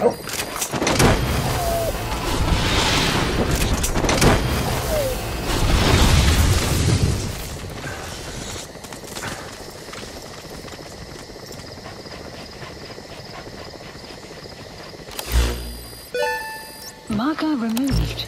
Marker removed.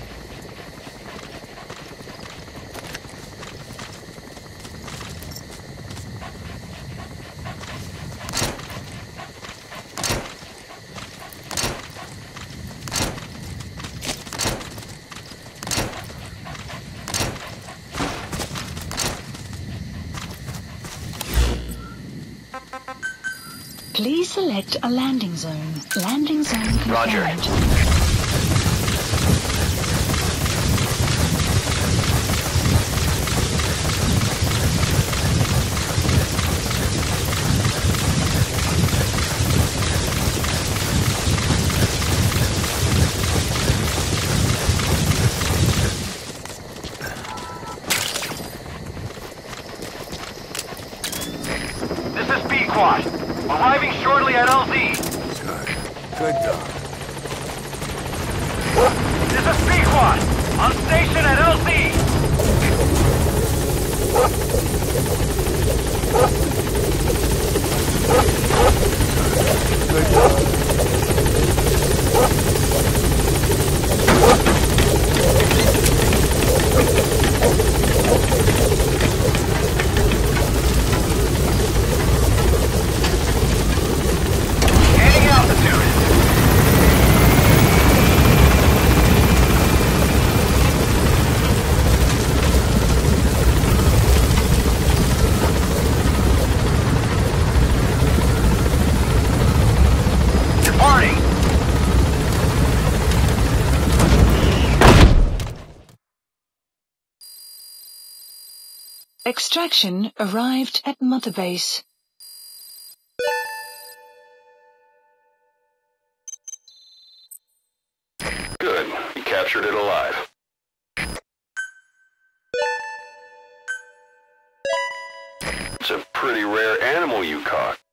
Please select a landing zone. Landing zone confirmed. Roger. This is B-Quad. Arriving shortly at LZ. Good dog. This is B-Quad. On station at LZ. Good dog. Gaining altitude. Departing. Extraction arrived at Mother Base. Good. You captured it alive. It's a pretty rare animal you caught.